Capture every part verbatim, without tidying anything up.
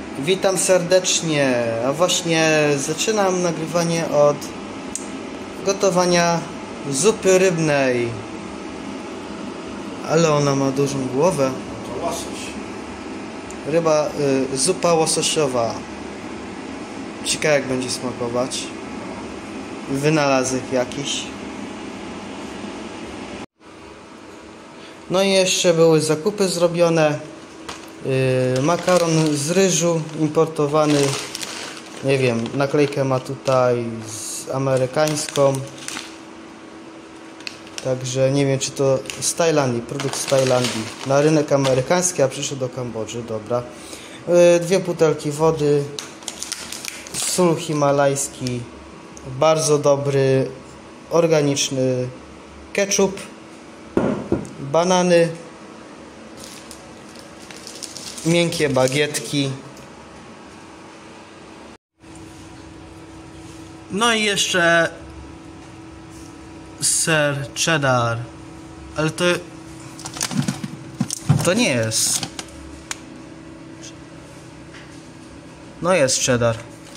Witam serdecznie, a właśnie zaczynam nagrywanie od gotowania zupy rybnej. Ale ona ma dużą głowę. To łosoś. Ryba, y, zupa łososiowa. Ciekawe jak będzie smakować. Wynalazek jakiś. No i jeszcze były zakupy zrobione. Yy, makaron z ryżu importowany, nie wiem, naklejkę ma tutaj z amerykańską, także nie wiem czy to z Tajlandii, produkt z Tajlandii, na rynek amerykański, a przyszedł do Kambodży. Dobra. Yy, dwie butelki wody, sól himalajski, bardzo dobry organiczny ketchup, banany, miękkie bagietki. No i jeszcze ser cheddar. Ale to to nie jest. No jest cheddar.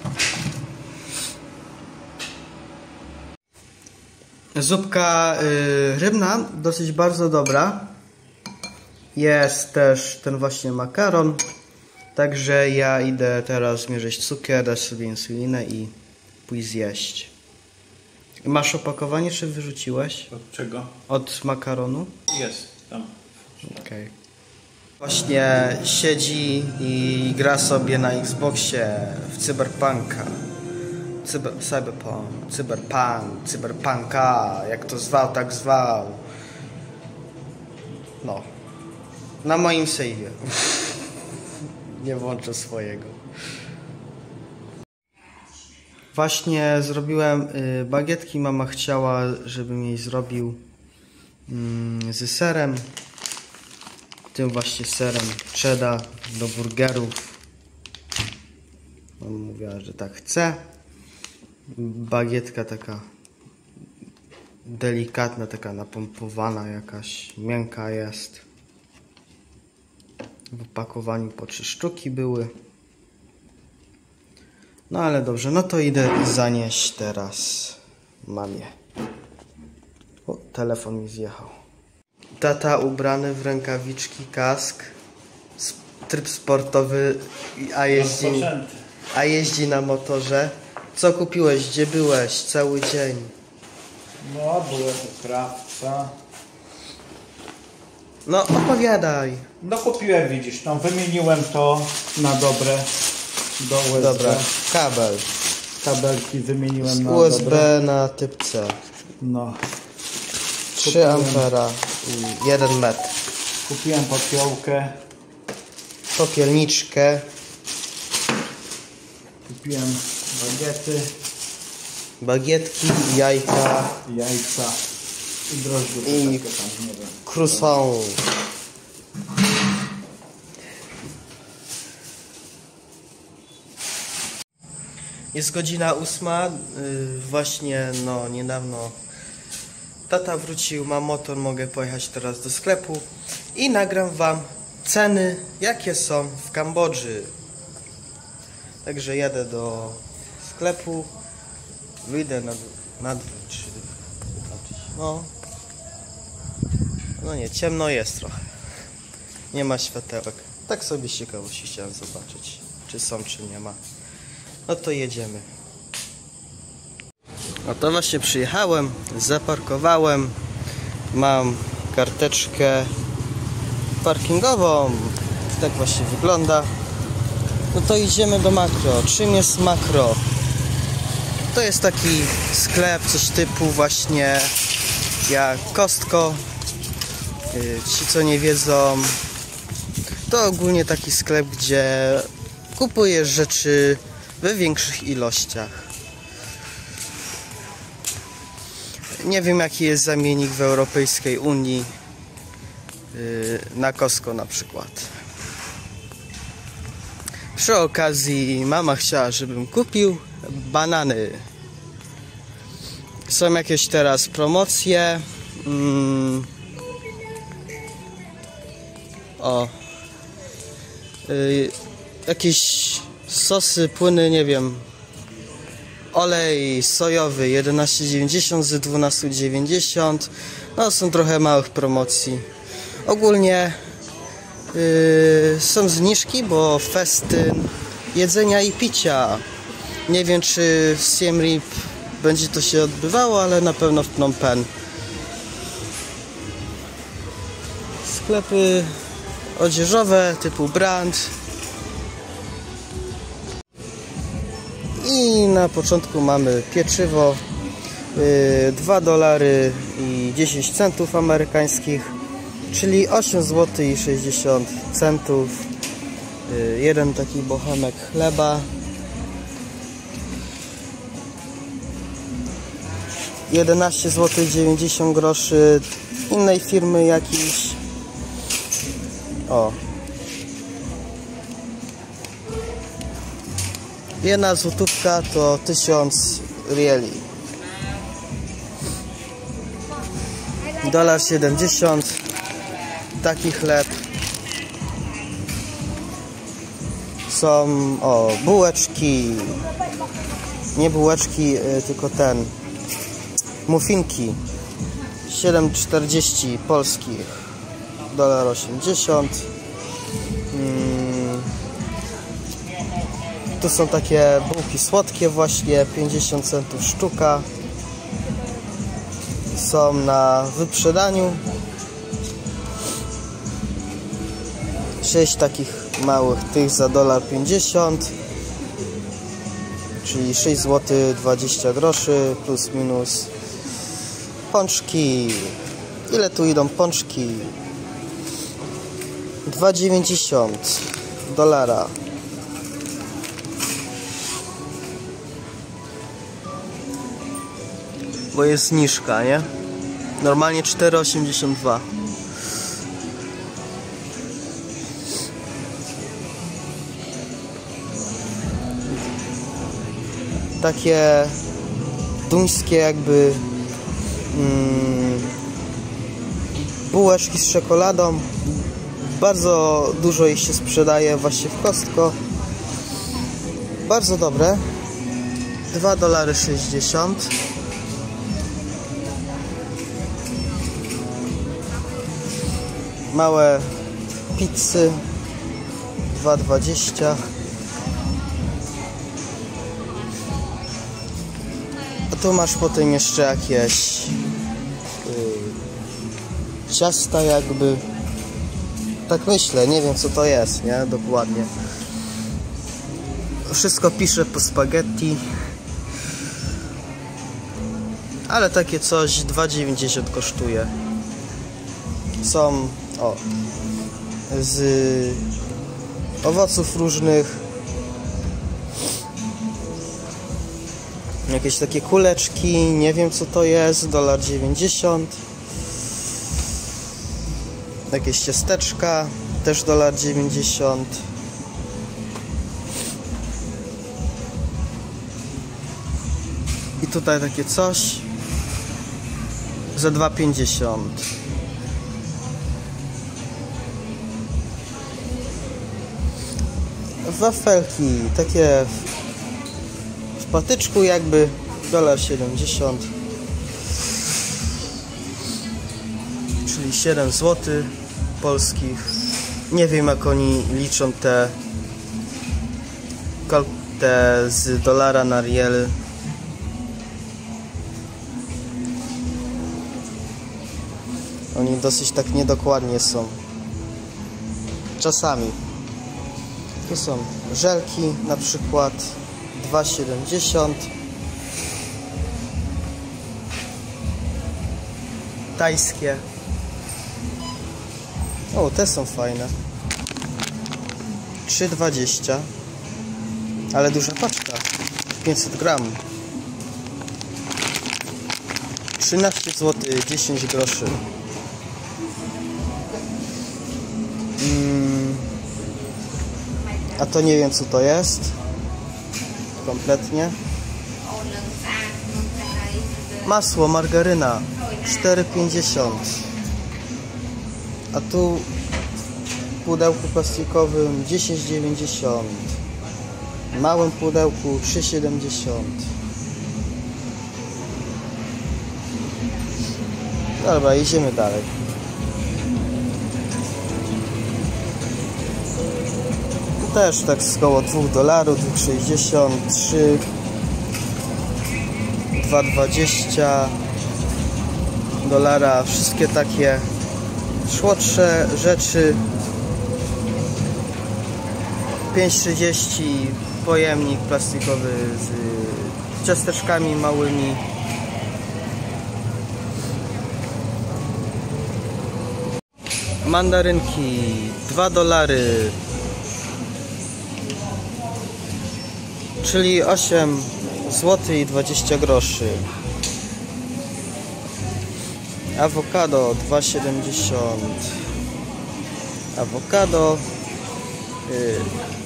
Zupka yy, rybna, dosyć bardzo dobra. Jest też ten właśnie makaron. Także ja idę teraz zmierzyć cukier, dać sobie insulinę i pójść zjeść. Masz opakowanie, czy wyrzuciłeś? Od czego? Od makaronu? Jest tam. Okej. Właśnie siedzi i gra sobie na Xboxie w Cyberpunka. Cyber, cyberpunk, cyberpunk, cyberpunka, jak to zwał, tak zwał. No. Na moim save'ie. Nie włączę swojego. Właśnie zrobiłem y, bagietki. Mama chciała, żebym jej zrobił y, z serem. Tym właśnie serem cheddar do burgerów. Mama mówiła, że tak chce. Bagietka taka delikatna, taka napompowana, jakaś miękka jest. W opakowaniu po trzy sztuki były. No ale dobrze, no to idę zanieść teraz mamie. O, telefon mi zjechał. Tata ubrany w rękawiczki, kask, tryb sportowy, a jeździ, a jeździ na motorze. Co kupiłeś? Gdzie byłeś cały dzień? No, byłem u krawca. No opowiadaj. No kupiłem, widzisz, no wymieniłem to na dobre do U S B. Dobra, kabel. Kabelki wymieniłem Z na U S B dobre. na typ C. No. trzy ampera i jeden metr. Kupiłem popiołkę. Popielniczkę. Kupiłem bagiety, Bagietki, jajka jajca i drożdże. i tam, nie wiem. croissant. Jest godzina ósma. Yy, właśnie no niedawno tata wrócił, ma motor, mogę pojechać teraz do sklepu i nagram wam ceny, jakie są w Kambodży. Także jadę do sklepu, wyjdę na, na dwór, czy no, no nie, ciemno jest trochę, nie ma światełek, tak sobie z ciekawości chciałem zobaczyć, czy są, czy nie ma. No to jedziemy. No to właśnie przyjechałem, zaparkowałem, mam karteczkę parkingową, tak właśnie wygląda. No to idziemy do Makro. Czym jest Makro? To jest taki sklep, coś typu właśnie jak Costco. Ci co nie wiedzą, to ogólnie taki sklep, gdzie kupujesz rzeczy we większych ilościach. Nie wiem jaki jest zamiennik w Europejskiej Unii na Costco na przykład. Przy okazji mama chciała, żebym kupił banany. Są jakieś teraz promocje. Mm. O. Yy, jakieś Sosy, płyny, nie wiem. Olej sojowy jedenaście dziewięćdziesiąt z dwanaście dziewięćdziesiąt. No, są trochę małych promocji. Ogólnie yy, są zniżki, bo festyn jedzenia i picia. Nie wiem, czy w Siem Reap będzie to się odbywało, ale na pewno w Phnom Penh. Sklepy odzieżowe typu brand. I na początku mamy pieczywo, yy, dwa dolary i dziesięć centów amerykańskich, czyli osiem złotych i sześćdziesiąt centów. Yy, jeden taki bochenek chleba. jedenaście złotych dziewięćdziesiąt groszy innej firmy jakiejś. O. Jedna złotówka to tysiąc rieli. Dolar siedemdziesiąt. Taki chleb. Są o bułeczki. Nie bułeczki, tylko ten. Muffinki. siedem czterdzieści polskich. Dolar osiemdziesiąt. Hmm. Tu są takie bułki słodkie właśnie, pięćdziesiąt centów sztuka. Są na wyprzedaniu. sześć takich małych tych za dolar pięćdziesiąt. Czyli sześć złotych dwadzieścia groszy plus minus. Pączki. Ile tu idą pączki? dwa dziewięćdziesiąt dolara. Bo jest zniżka, nie? Normalnie cztery osiemdziesiąt dwa. Takie duńskie jakby mm, bułeczki z czekoladą. Bardzo dużo ich się sprzedaje właśnie w Costco. Bardzo dobre. dwa dolary sześćdziesiąt. Małe pizzy dwa dwadzieścia. A tu masz potem jeszcze jakieś yy, ciasta jakby. Tak myślę, nie wiem co to jest, nie? Dokładnie. Wszystko pisze po spaghetti. Ale takie coś dwa dziewięćdziesiąt kosztuje. Są o z owoców różnych. Jakieś takie kuleczki, nie wiem co to jest, dolar dziewięćdziesiąt. Jakieś ciasteczka, też dolar dziewięćdziesiąt. I tutaj takie coś za dwa pięćdziesiąt. Wafelki takie w patyczku jakby dolar siedemdziesiąt, czyli siedem złotych polskich. Nie wiem jak oni liczą te te z dolara na riel. Oni dosyć tak niedokładnie są czasami. Tu są żelki na przykład dwa siedemdziesiąt. Tajskie. O, te są fajne. trzy dwadzieścia. Ale duża paczka. pięćset gramów. trzynaście złotych dziesięć groszy. Mm. A to nie wiem co to jest. Kompletnie. Masło, margaryna cztery pięćdziesiąt. A tu w pudełku plastikowym dziesięć dziewięćdziesiąt. W małym pudełku trzy siedemdziesiąt. Dobra, idziemy dalej. Też tak z koło dwóch dolarów, dwa sześćdziesiąt, trzy, dwa dwadzieścia dolara. Wszystkie takie słodsze rzeczy. pięć trzydzieści pojemnik plastikowy z ciasteczkami małymi. Mandarynki dwa dolary, czyli osiem złotych i dwadzieścia groszy. Awokado dwa siedemdziesiąt. Awokado yy.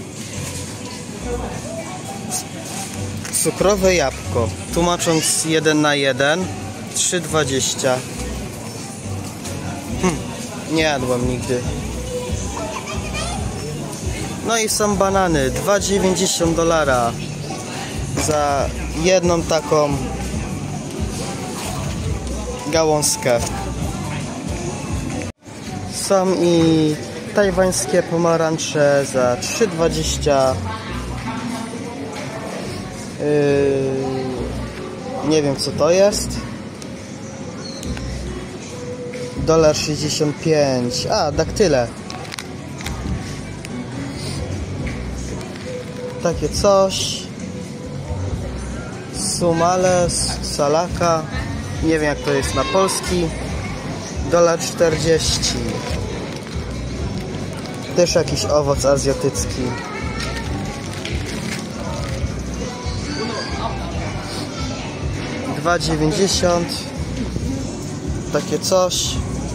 Cukrowe jabłko, tłumacząc jeden na jeden, trzy dwadzieścia. Hm, nie jadłem nigdy. No i są banany, dwa dziewięćdziesiąt dolara za jedną taką gałązkę. Są i tajwańskie pomarańcze za trzy dwadzieścia. Yy, nie wiem co to jest. Dolar sześćdziesiąt pięć. A, daktyle. Takie coś. Sumales, salaka. Nie wiem jak to jest na polski. Dolar czterdzieści. Też jakiś owoc azjatycki. dwa dziewięćdziesiąt. Takie coś.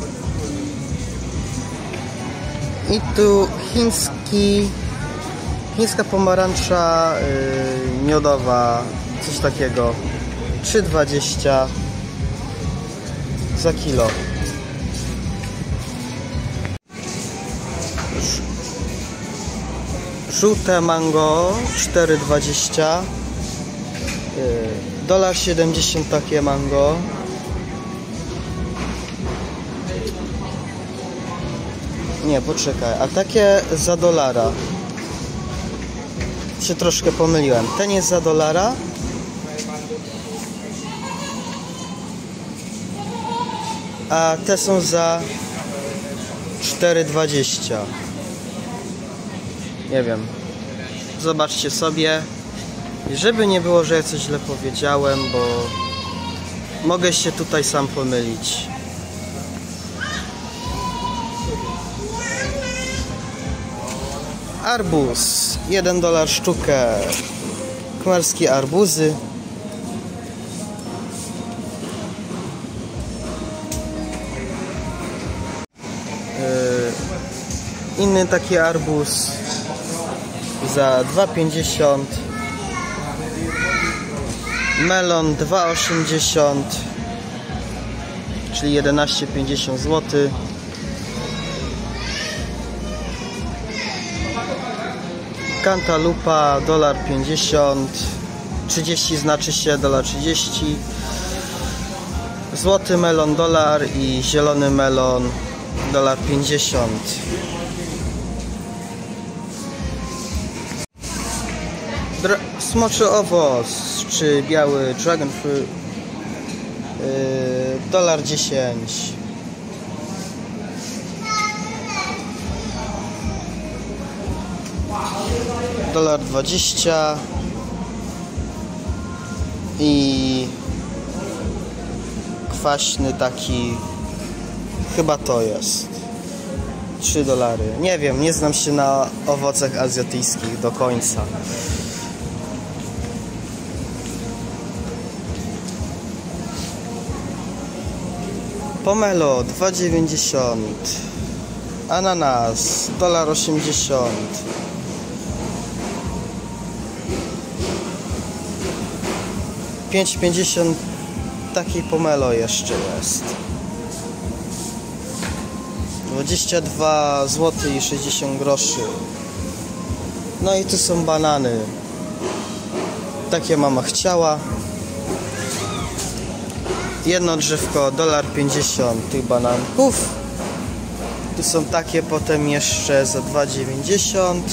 I tu chiński chińska pomarańcza yy, miodowa, coś takiego, trzy dwadzieścia za kilo. Żółte mango cztery dwadzieścia. Dolar siedemdziesiąt takie mango. Nie, poczekaj, a takie za dolara. Się troszkę pomyliłem. Ten jest za dolara. A te są za cztery dwadzieścia. Nie wiem. Zobaczcie sobie. I żeby nie było, że ja coś źle powiedziałem, bo mogę się tutaj sam pomylić. Arbuz, jeden dolar sztukę. Kmerskie arbuzy. Yy, inny taki arbuz za dwa pięćdziesiąt. Melon dwa osiemdziesiąt, czyli jedenaście pięćdziesiąt złotych. Kantalupa dolar pięćdziesiąt, trzydzieści znaczy się dolar trzydzieści. Złoty melon dolar i zielony melon dolar pięćdziesiąt. Dra smoczy owoc czy biały dragon fruit yy, dolar dziesięć. Dolar dwadzieścia. I kwaśny taki, chyba to jest trzy dolary. Nie wiem, nie znam się na owocach azjatyckich do końca. Pomelo dwa dziewięćdziesiąt. Ananas dolar osiemdziesiąt. pięć pięćdziesiąt taki pomelo jeszcze jest. dwadzieścia dwa złotych i sześćdziesiąt groszy. No i tu są banany. Takie mama chciała. Jedno drzewko, dolar pięćdziesiąt tych bananków. Tu są takie potem jeszcze za dwa dziewięćdziesiąt.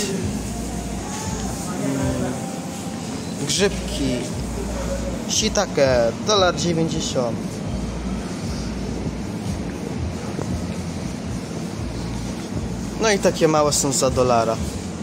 Grzybki shiitake, dolar dziewięćdziesiąt. No i takie małe są za dolara.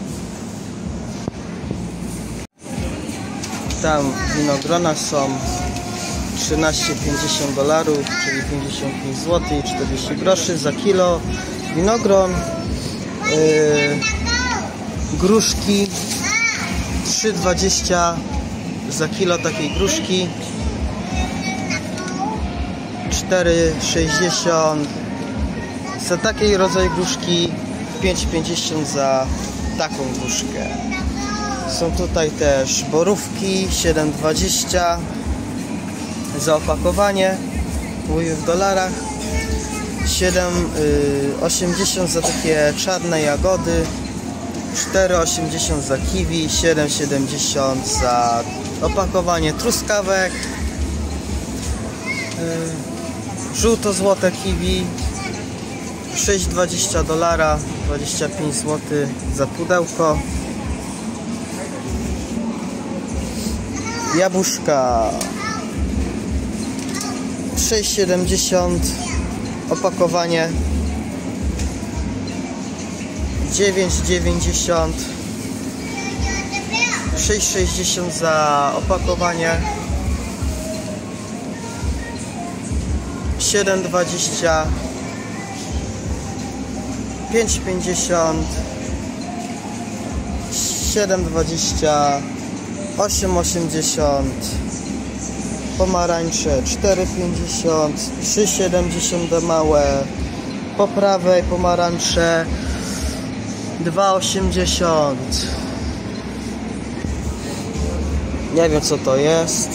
Tam winogrona są trzynaście pięćdziesiąt dolarów, czyli pięćdziesiąt pięć złotych i czterdzieści groszy za kilo winogron. Yy, gruszki trzy dwadzieścia za kilo takiej gruszki, cztery sześćdziesiąt za takiej rodzaj gruszki, pięć pięćdziesiąt za taką gruszkę. Są tutaj też borówki siedem dwadzieścia za opakowanie, mówię w dolarach, siedem osiemdziesiąt za takie czarne jagody, cztery osiemdziesiąt za kiwi, siedem siedemdziesiąt za opakowanie truskawek, żółto-złote kiwi, sześć dwadzieścia dolara, dwadzieścia pięć złotych za pudełko. Jabłuszka sześć siedemdziesiąt opakowanie, dziewięć dziewięćdziesiąt, sześć sześćdziesiąt za opakowanie, siedem dwadzieścia, pięć pięćdziesiąt, siedem dwadzieścia, osiem osiemdziesiąt, pomarańcze cztery pięćdziesiąt, trzy siedemdziesiąt małe, po prawej pomarańcze dwa osiemdziesiąt. Nie wiem co to jest.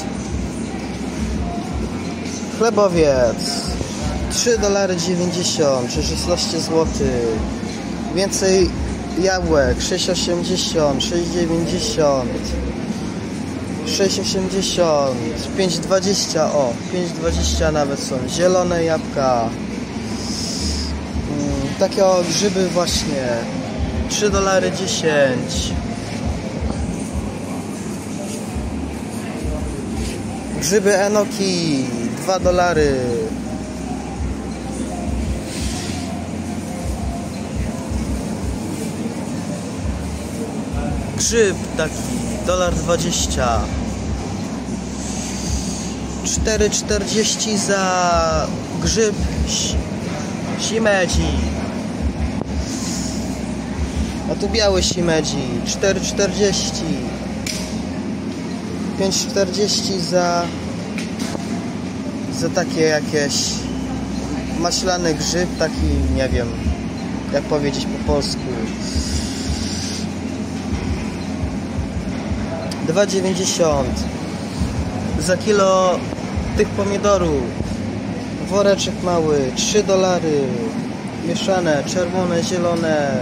Chlebowiec trzy dolary dziewięćdziesiąt, czy szesnaście złotych. Więcej jabłek sześć osiemdziesiąt, sześć dziewięćdziesiąt, sześć osiemdziesiąt, pięć dwadzieścia, o, pięć dwadzieścia nawet są. Zielone jabłka. Hmm, takie o, grzyby właśnie. trzy dolary dziesięć. Grzyby enoki dwa dolary. Grzyb taki dolar dwadzieścia. cztery czterdzieści za grzyb shimedzi. A tu biały shimedzi cztery czterdzieści. pięć czterdzieści za za takie jakieś maślany grzyb, taki nie wiem jak powiedzieć po polsku. dwa dziewięćdziesiąt za kilo tych pomidorów. Woreczek mały trzy dolary. Mieszane, czerwone, zielone.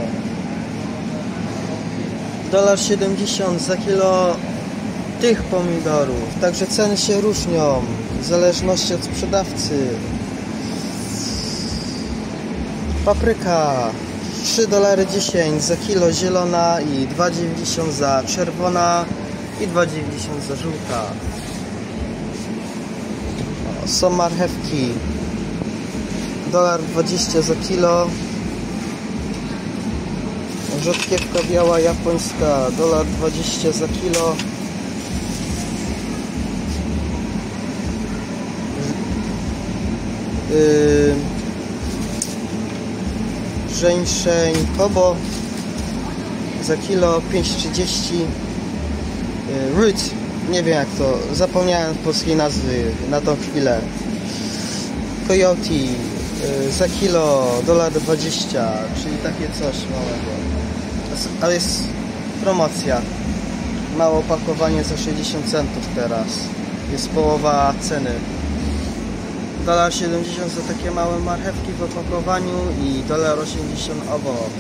Dolar siedemdziesiąt za kilo tych pomidorów. Także ceny się różnią w zależności od sprzedawcy. Papryka trzy dolary dziesięć za kilo zielona i dwa dziewięćdziesiąt za czerwona i dwa dziewięćdziesiąt za żółta. O, są marchewki dolar dwadzieścia za kilo. Rzodkiewka biała japońska dolar dwadzieścia za kilo. Yy, żeńszeń kobo za kilo pięć trzydzieści. yy, Root, nie wiem jak to, zapomniałem polskiej nazwy na tą chwilę. Coyote yy, za kilo dolar dwadzieścia, czyli takie coś małego, ale jest promocja, małe opakowanie za sześćdziesiąt centów teraz, jest połowa ceny. Dolar siedemdziesiąt za takie małe marchewki w opakowaniu i dolar osiemdziesiąt obok.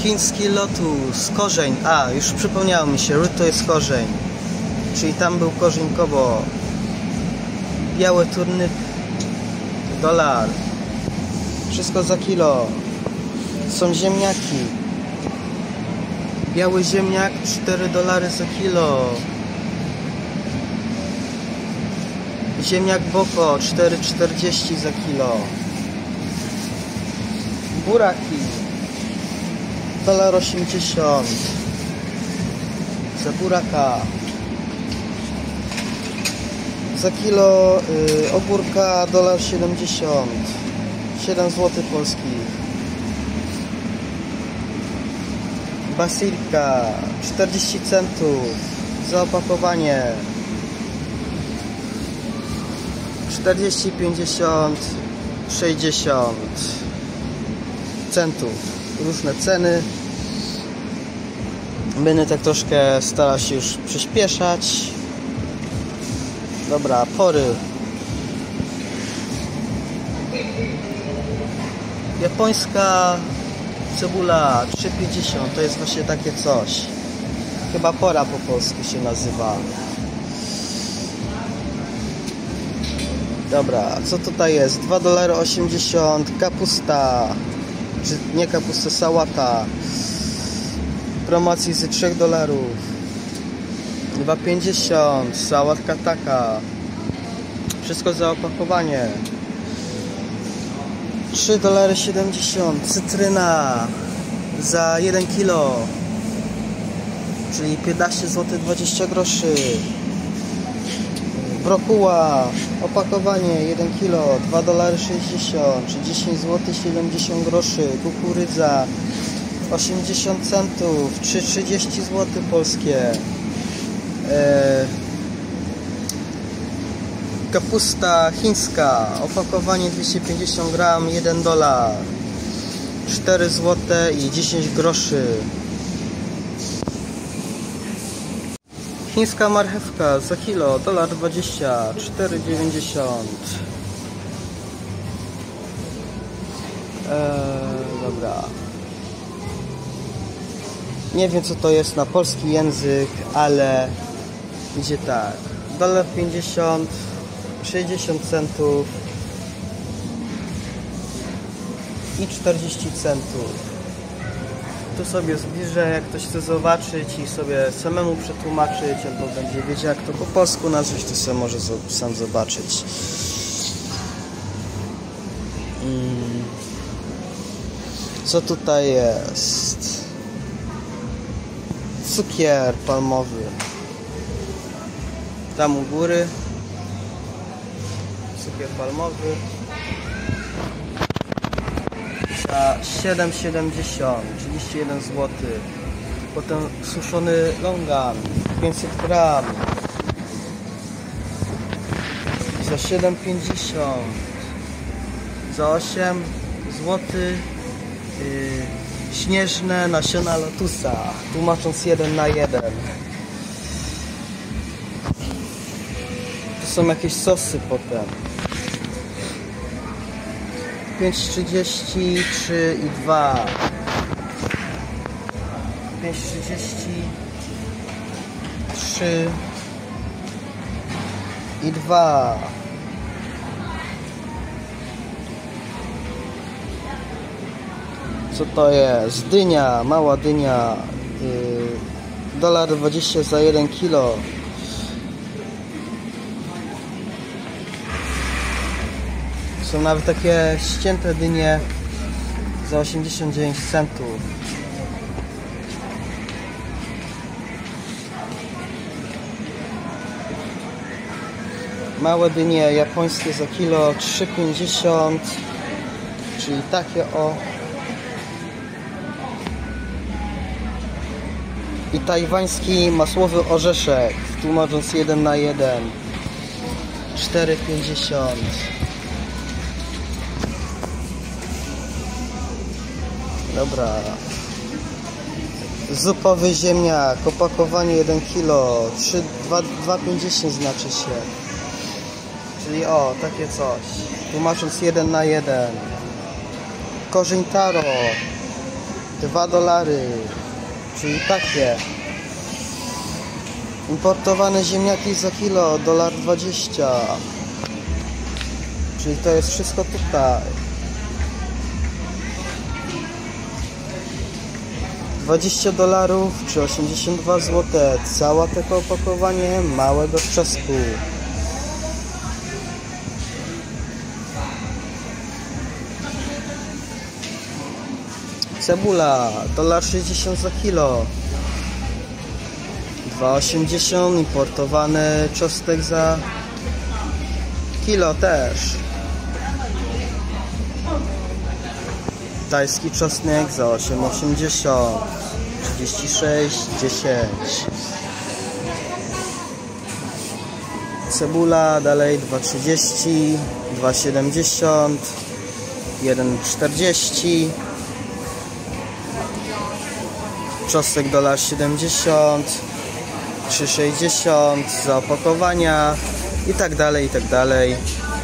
Chiński lotus, korzeń. A, już przypomniało mi się, root to jest korzeń. Czyli tam był korzeń kobo. Białe turny, dolar. Wszystko za kilo. Są ziemniaki. Biały ziemniak, cztery dolary za kilo. Ziemniak boko, cztery czterdzieści za kilo. Buraki, dolar osiemdziesiąt za buraka. Za kilo y, ogórka, dolar siedemdziesiąt, siedem złotych polskich. Basilka, czterdzieści centów za opakowanie. czterdzieści, pięćdziesiąt, sześćdziesiąt centów. Różne ceny. Będę tak troszkę starał się już przyspieszać. Dobra, pory. Japońska cebula trzy pięćdziesiąt. To jest właśnie takie coś. Chyba pora po polsku się nazywa. Dobra, co tutaj jest? dwa dolary osiemdziesiąt. Kapusta. Czy nie kapusta, sałata. Promocji z trzech dolarów. dwa pięćdziesiąt. Sałatka taka. Wszystko za opakowanie. trzy dolary siedemdziesiąt. Cytryna za jeden kilo. Czyli piętnaście złotych dwadzieścia groszy. Brokuła, opakowanie jeden kilo, dwa dolary sześćdziesiąt, czy dziesięć złotych siedemdziesiąt groszy. Kukurydza osiemdziesiąt centów, czy trzydzieści złotych polskie. e, Kapusta chińska, opakowanie dwieście pięćdziesiąt gram, jeden dolar, cztery złote i dziesięć groszy. Chińska marchewka za kilo, dolar dwadzieścia, cztery dziewięćdziesiąt. Eee, dobra. Nie wiem co to jest na polski język, ale idzie tak. dolar pięćdziesiąt, sześćdziesiąt centów i czterdzieści centów. Tu sobie zbliżę, jak ktoś chce zobaczyć i sobie samemu przetłumaczyć, albo będzie wiedział jak to po polsku nazwać, to sobie może sam zobaczyć. Hmm. Co tutaj jest? Cukier palmowy. Tam u góry. Cukier palmowy. Za siedem siedemdziesiąt, trzydzieści jeden złotych. Potem suszony longan, pięćset gram. Za siedem pięćdziesiąt. Za osiem złotych. Yy, śnieżne nasiona lotusa, tłumacząc jeden na jeden. To są jakieś sosy potem. pięć trzydzieści, trzy i dwa. pięć trzydzieści, trzy i dwa. Co to jest? Dynia, mała dynia. Yy, dolar dwadzieścia za jeden kilo. Są nawet takie ścięte dynie za osiemdziesiąt dziewięć centów. Małe dynie japońskie za kilo trzy pięćdziesiąt, czyli takie o. I tajwański masłowy orzeszek, tłumacząc jeden na jeden, cztery pięćdziesiąt. Dobra. Zupowy ziemniak, opakowanie jeden kilo, dwa pięćdziesiąt znaczy się. Czyli o, takie coś. Tłumacząc jeden na jeden. Korzeń taro, dwa dolary, czyli takie. Importowane ziemniaki za kilo, dolar dwadzieścia. Czyli to jest wszystko tutaj. dwadzieścia dolarów czy osiemdziesiąt dwa złote. Całe takie opakowanie małego trzasku. Cebula, dolar sześćdziesiąt za kilo. dwa osiemdziesiąt. Importowany czosnek za kilo też. Tajski czosnek za osiem osiemdziesiąt. trzydzieści sześć dziesięć. Cebula dalej dwa trzydzieści, dwa siedemdziesiąt, jeden czterdzieści. Czosnek dolar siedemdziesiąt, trzy sześćdziesiąt za opakowania i tak dalej, i tak dalej.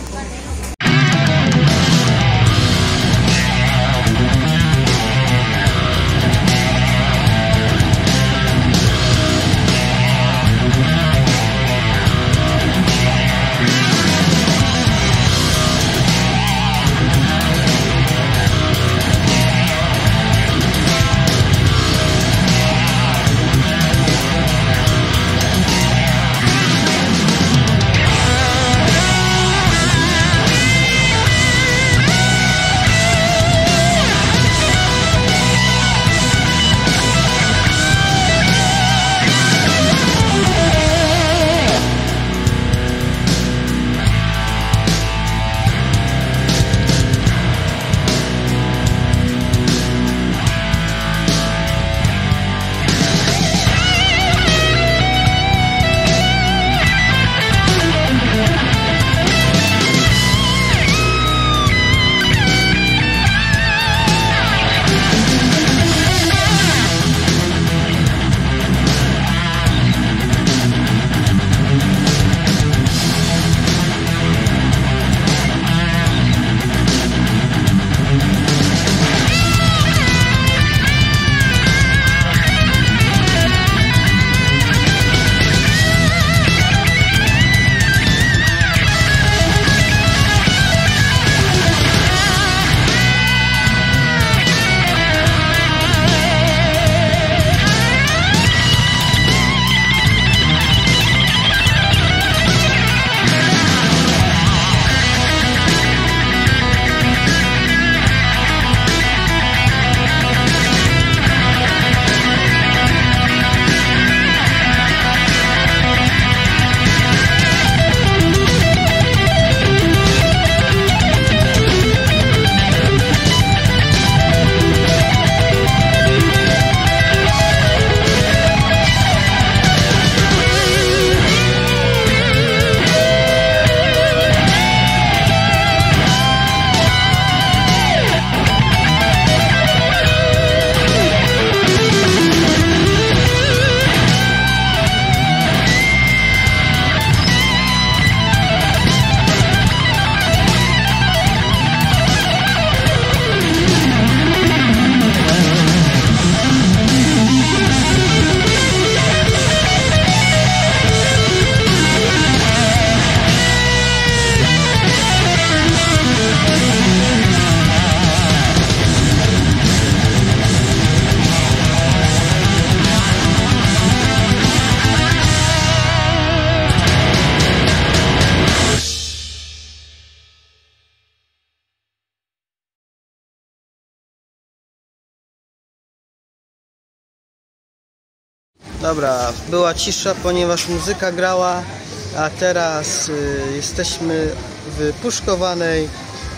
Dobra, była cisza, ponieważ muzyka grała, a teraz y, jesteśmy w puszkowanej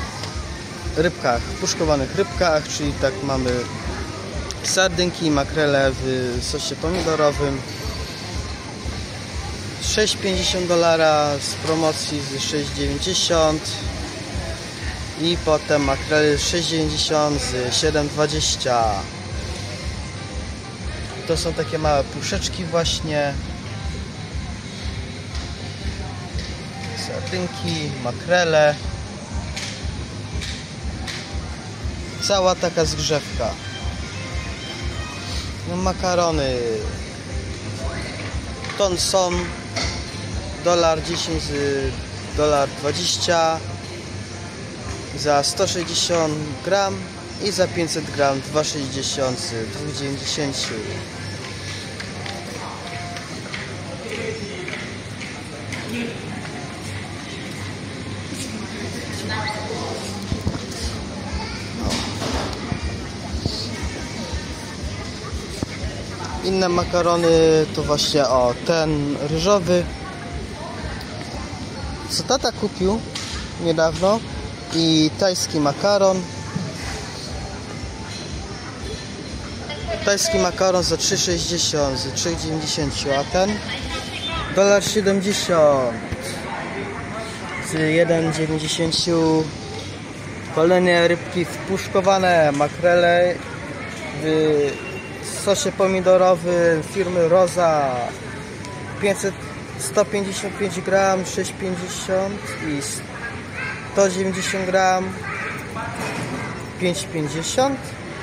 rybkach, puszkowanych rybkach, czyli tak mamy sardynki i makrele w sosie pomidorowym. sześć pięćdziesiąt dolara z promocji z sześć dziewięćdziesiąt i potem makrele sześć dziewięćdziesiąt z siedem dwadzieścia. To są takie małe puszeczki właśnie. Sardynki, makrele. Cała taka zgrzewka. No, makarony Thomson, dolar dziesięć, dolar dwadzieścia za sto sześćdziesiąt gram i za pięćset gram dwa sześćdziesiąt z dwa dziewięćdziesiąt. Inne makarony to właśnie o ten ryżowy, co tata kupił niedawno, i tajski makaron. Tajski makaron za trzy sześćdziesiąt z trzy dziewięćdziesiąt, a ten dolar siedemdziesiąt z jeden dziewięćdziesiąt. Kolejne rybki wpuszkowane, makrele w sosie pomidorowym firmy Roza, pięćset, sto pięćdziesiąt pięć gram, sześć pięćdziesiąt i sto dziewięćdziesiąt gram, pięć pięćdziesiąt.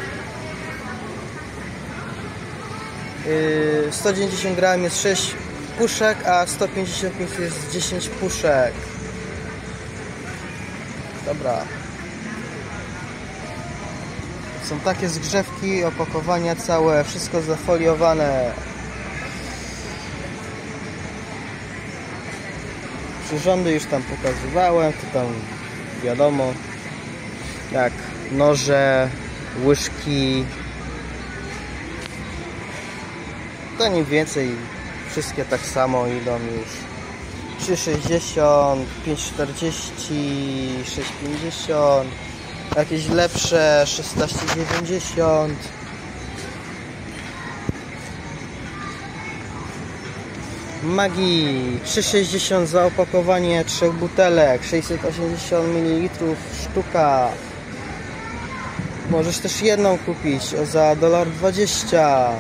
Yy, sto dziewięćdziesiąt gram jest sześć puszek, a sto pięćdziesiąt pięć jest dziesięć puszek. Dobra. Są takie zgrzewki, opakowania całe, wszystko zafoliowane. Przyrządy już tam pokazywałem, to tam wiadomo, jak noże, łyżki. To mniej więcej wszystkie tak samo idą już. trzy sześćdziesiąt, pięć czterdzieści, sześć pięćdziesiąt. Jakieś lepsze szesnaście dziewięćdziesiąt. Maggi trzy sześćdziesiąt za opakowanie trzech butelek, sześćset osiemdziesiąt mililitrów sztuka. Możesz też jedną kupić za dolar dwadzieścia.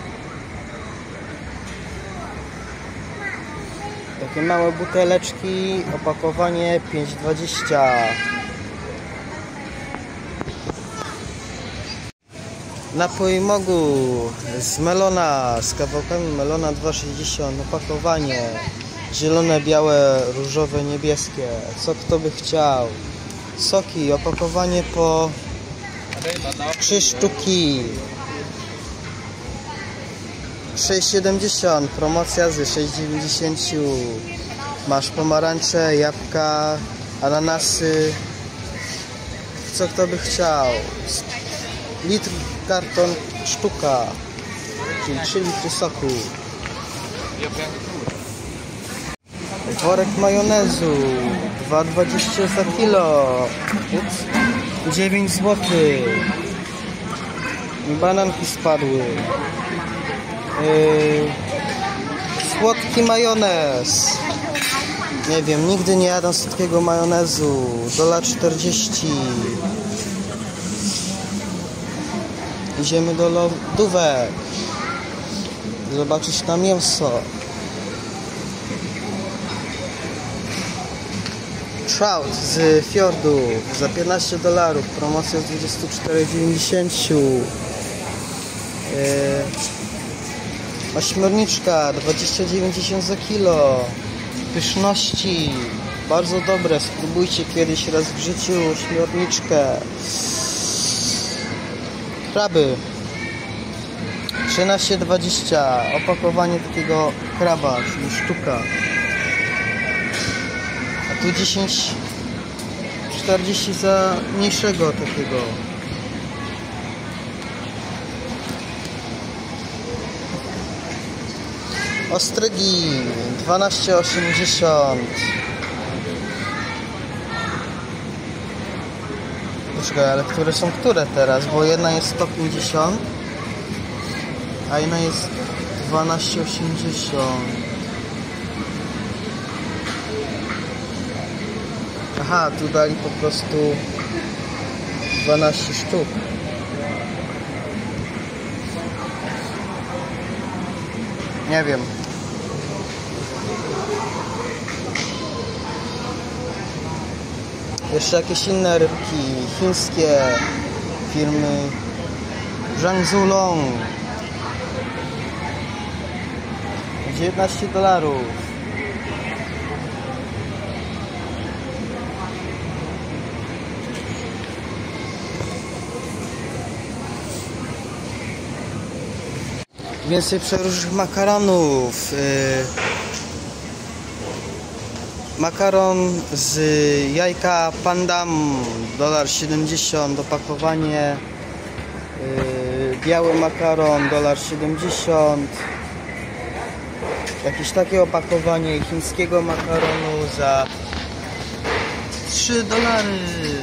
Takie małe buteleczki, opakowanie pięć dwadzieścia. Napój Mogu z melona, z kawałkami melona dwa sześćdziesiąt, opakowanie zielone, białe, różowe, niebieskie, co kto by chciał. Soki, opakowanie po trzy sztuki, sześć siedemdziesiąt, promocja z sześć dziewięćdziesiąt. Masz pomarańcze, jabłka, ananasy, co kto by chciał. Litr karton sztuka, czyli trzy litry soku. Worek majonezu dwa dwadzieścia za kilo, dziewięć złotych. Bananki spadły. Yy, słodki majonez, nie wiem, nigdy nie jadam słodkiego majonezu, dolar czterdzieści. Idziemy do lodówek zobaczyć na mięso. Trout z fiordu za piętnaście dolarów, promocja z dwadzieścia cztery dziewięćdziesiąt. Yy, ośmiorniczka dwadzieścia dziewięćdziesiąt za kilo. Pyszności, bardzo dobre, spróbujcie kiedyś raz w życiu ośmiorniczkę. Kraby trzynaście dwadzieścia, opakowanie takiego kraba, czyli sztuka. A tu dziesięć czterdzieści za mniejszego takiego. Ostrygi dwanaście osiemdziesiąt. Poczekaj, ale które są które teraz? Bo jedna jest sto pięćdziesiąt, a jedna jest dwanaście osiemdziesiąt. Aha, tu dali po prostu dwanaście sztuk. Nie wiem. Jeszcze jakieś inne rybki chińskie firmy Zhangzhulong. dziewiętnaście dolarów. Więcej przeróżnych makaronów. Yy, makaron z jajka Pandam, dolar siedemdziesiąt opakowanie. Yy, biały makaron, dolar siedemdziesiąt. Jakieś takie opakowanie chińskiego makaronu za trzy dolary.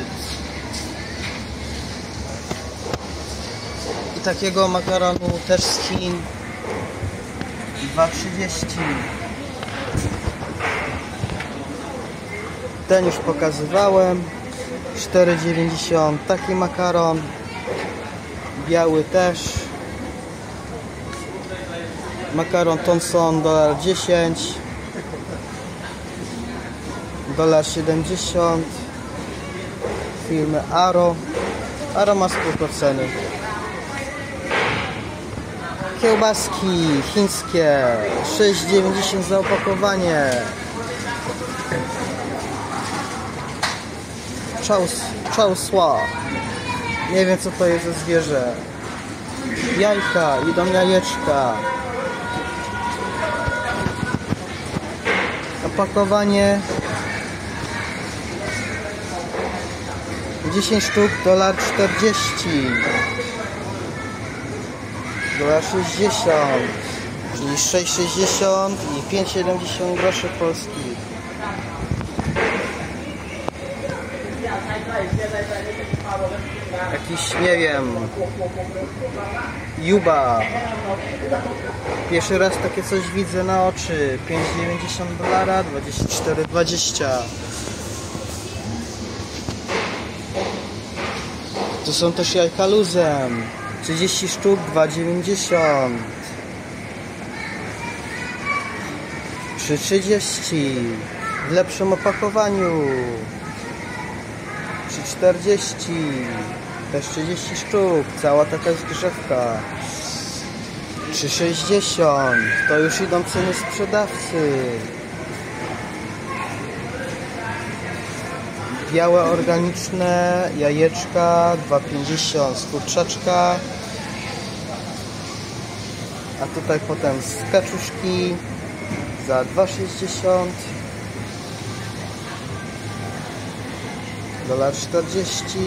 I takiego makaronu też z Chin dwa trzydzieści. Ten już pokazywałem, cztery dziewięćdziesiąt. Taki makaron biały też. Makaron Thomson, dolar dziesięć, dolar siedemdziesiąt. Firmy Aro. Aro ma spoko ceny. Kiełbaski chińskie, sześć dziewięćdziesiąt za opakowanie. Chaosua. Nie wiem co to jest za zwierzę. Jajka, idą jajeczka. Opakowanie dziesięć sztuk, dolar czterdzieści. Dolar sześćdziesiąt, czyli sześć sześćdziesiąt i pięć siedemdziesiąt groszy polskich. Jakiś, nie wiem, Juba. Pierwszy raz takie coś widzę na oczy. pięć dziewięćdziesiąt dolara, dwadzieścia cztery dwadzieścia. To są też jajka luzem. trzydzieści sztuk, dwa dziewięćdziesiąt. trzy trzydzieści. W lepszym opakowaniu. trzy czterdzieści. Też trzydzieści sztuk. Cała taka zgrzewka. trzy sześćdziesiąt. To już idą ceny sprzedawcy. Białe organiczne jajeczka dwa pięćdziesiąt z kurczaczka. A tutaj potem z kaczuszki za dwa sześćdziesiąt. dolar czterdzieści.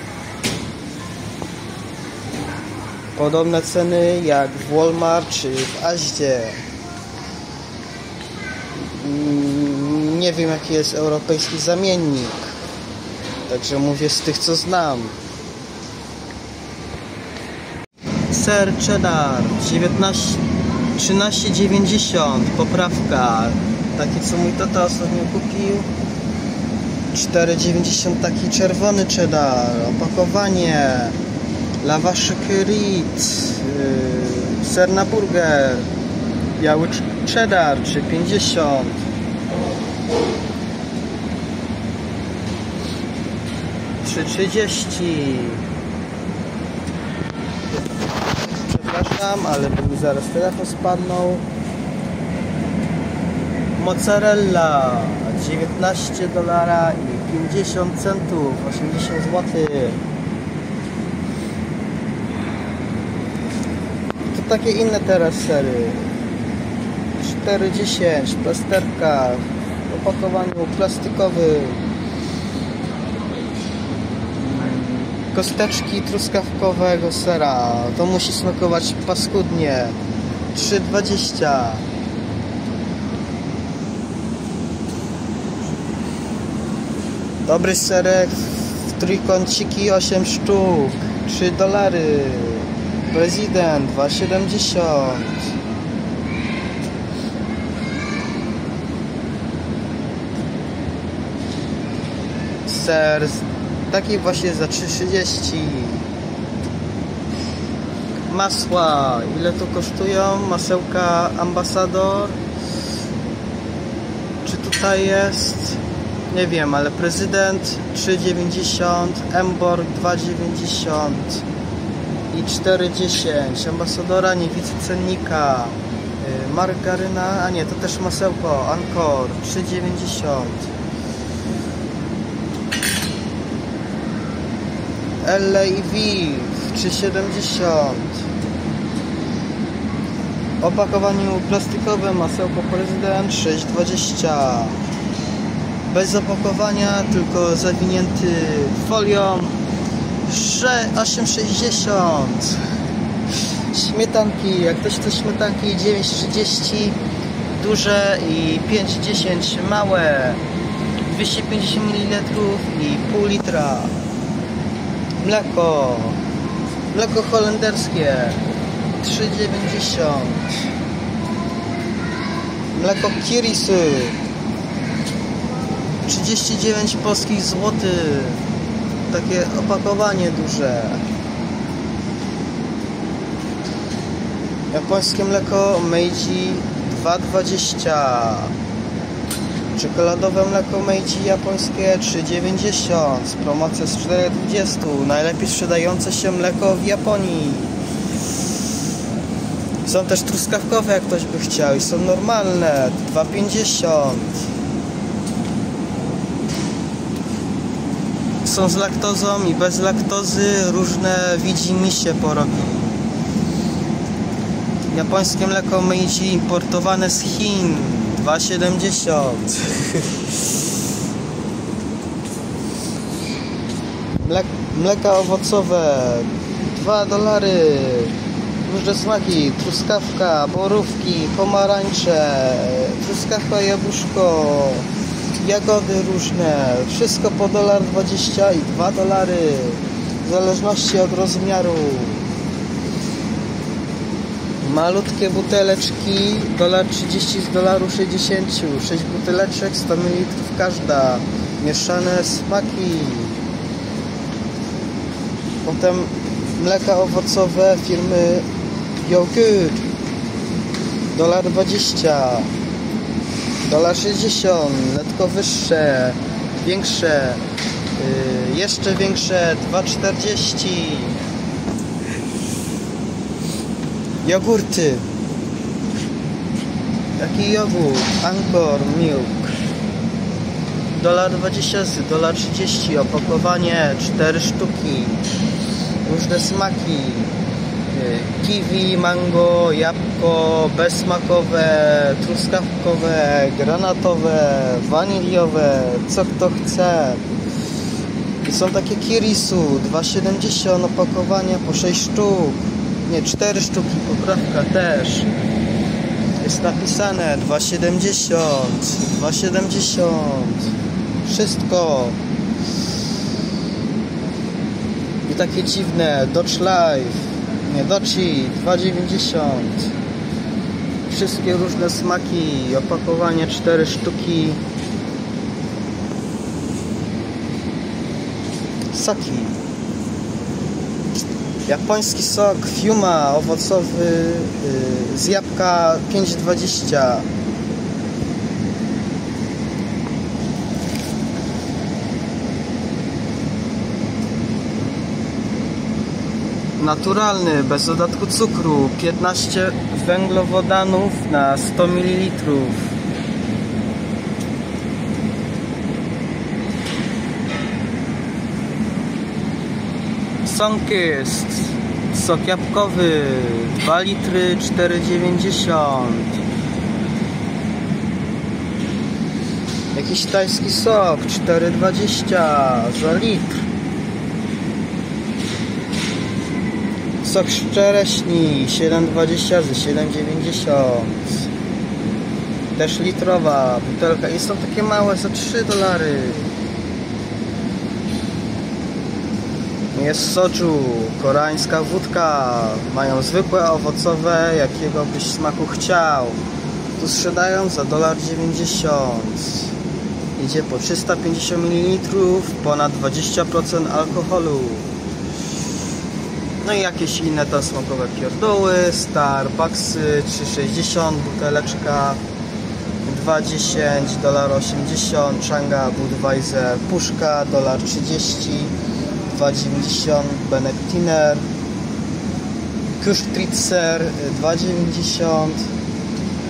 Podobne ceny jak w Walmart czy w Asdzie. Nie wiem jaki jest europejski zamiennik. Także mówię z tych co znam. Ser cheddar dziewiętnaście, trzynaście dziewięćdziesiąt. Poprawka. Taki co mój tata ostatnio kupił. cztery dziewięćdziesiąt taki czerwony cheddar. Opakowanie. Lawaszyk Ritz. Yy, ser na burger. Biały cheddar trzy pięćdziesiąt. trzy trzydzieści. Przepraszam, ale by mi zaraz telefon spadnął. Mozzarella dziewiętnaście dolara i pięćdziesiąt centów, osiemdziesiąt złotych. To takie inne teraz sery. cztery dziesięć w plasterkach, w opakowaniu plastikowym. Kosteczki truskawkowego sera. To musi smakować paskudnie. trzy dwadzieścia. Dobry serek w trójkąciki osiem sztuk. trzy dolary. Prezydent dwa siedemdziesiąt. Ser taki właśnie za trzy trzydzieści. Masła. Ile to kosztują? Masełka Ambassador. Czy tutaj jest? Nie wiem, ale prezydent trzy dziewięćdziesiąt. Emborg dwa dziewięćdziesiąt. I cztery dziesięć. Ambasadora nie widzę cennika. margaryna, a nie, to też masełko Ancor trzy dziewięćdziesiąt. L A i Viv trzy siedemdziesiąt. W opakowaniu plastikowym masełko Prezydent sześć dwadzieścia. Bez opakowania, tylko zawinięty folią osiem sześćdziesiąt. Śmietanki, jak ktoś chce śmietanki dziewięć trzydzieści duże i pięć dziesięć małe, dwieście pięćdziesiąt mililitrów i pół litra. Mleko mleko holenderskie trzy dziewięćdziesiąt. Mleko Kirisy trzydzieści dziewięć polskich złotych. Takie opakowanie duże. Japońskie mleko Meiji dwa dwadzieścia. Czekoladowe mleko Meiji japońskie trzy dziewięćdziesiąt. Z promocji z cztery dwadzieścia. Najlepiej sprzedające się mleko w Japonii. Są też truskawkowe, jak ktoś by chciał, i są normalne dwa pięćdziesiąt. Są z laktozą i bez laktozy, różne widzimisię porobili. Japońskie mleko Meiji importowane z Chin dwa siedemdziesiąt. Mlek, mleka owocowe dwa dolary. Różne smaki, truskawka, borówki, pomarańcze, truskawka, jabłuszko, jagody różne, wszystko po dolar dwadzieścia i dwa dolary, w zależności od rozmiaru. Malutkie buteleczki, dolar trzydzieści z dolaru sześćdziesiąt, sześć buteleczek, sto mililitrów każda, mieszane smaki. Potem mleka owocowe firmy Yogurt, dolar dwadzieścia, dolar sześćdziesiąt, letko wyższe, większe, yy, jeszcze większe, dwa czterdzieści. Jogurty. Jaki jogurt? Ancor Milk. dolar dwadzieścia, dolar trzydzieści. Opakowanie cztery sztuki. Różne smaki. Kiwi, mango, jabłko, bezsmakowe, truskawkowe, granatowe, waniliowe, co kto chce. I są takie kirisu, dwa siedemdziesiąt opakowania po sześć sztuk. Nie, cztery sztuki, poprawka też. Jest napisane dwa siedemdziesiąt, dwa siedemdziesiąt. Wszystko. I takie dziwne, Dodge Life. Nie, Doci dwa dziewięćdziesiąt. Wszystkie różne smaki, opakowanie cztery sztuki. Soki. Japoński sok Fiuma owocowy yy, z jabłka pięć dwadzieścia. Naturalny, bez dodatku cukru, piętnaście węglowodanów na sto mililitrów. Sunkist, sok jabłkowy, dwa litry, cztery dziewięćdziesiąt. Jakiś tajski sok, cztery dwadzieścia za litr. Sok z czereśni, siedem dwadzieścia za siedem dziewięćdziesiąt. Też litrowa butelka i są takie małe za trzy dolary. Jest soju, koreańska wódka. Mają zwykłe owocowe, jakiego byś smaku chciał. Tu sprzedają za dolar dziewięćdziesiąt. Idzie po trzysta pięćdziesiąt mililitrów, ponad dwadzieścia procent alkoholu. No i jakieś inne tam smakowe pierdoły. Starbucksy trzy sześćdziesiąt, buteleczka dwa dziesięć, dolar osiemdziesiąt. Changa Budweiser, puszka, dolar trzydzieści, dwa dziewięćdziesiąt. Benedictiner, Kustritzer dwa dziewięćdziesiąt.